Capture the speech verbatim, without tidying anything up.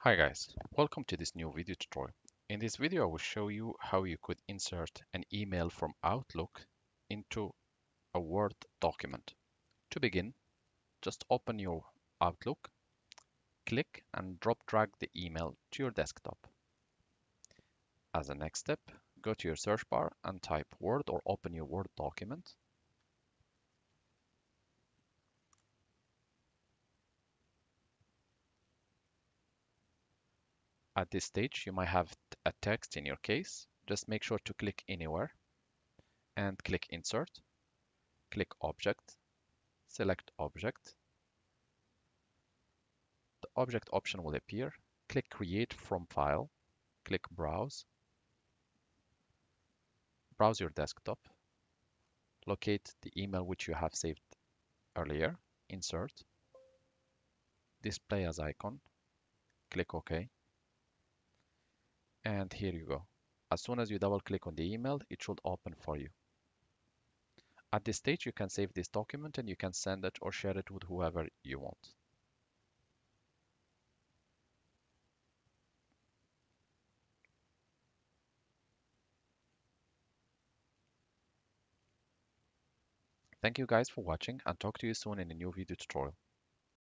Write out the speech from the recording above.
Hi guys, welcome to this new video tutorial. In this video, I will show you how you could insert an email from Outlook into a Word document. To begin, just open your Outlook, click and drop drag the email to your desktop. As a next step, go to your search bar and type Word or open your Word document. At this stage, you might have a text in your case. Just make sure to click anywhere and click Insert, click Object, select Object. The object option will appear. Click Create from File, click Browse, browse your desktop, locate the email which you have saved earlier, insert, display as icon, click OK, and here you go. As soon as you double click on the email, it should open for you. At this stage, you can save this document and you can send it or share it with whoever you want. Thank you guys for watching and talk to you soon in a new video tutorial.